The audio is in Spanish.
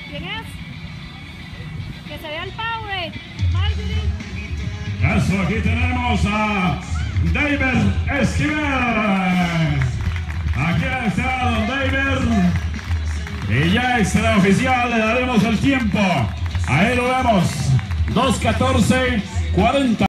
¿Quién es? Que se vea el Power. Marjorie. Eso, aquí tenemos a David Esquivel. Aquí está don David. Y ya será oficial, le daremos el tiempo. Ahí lo vemos. 2:14:40.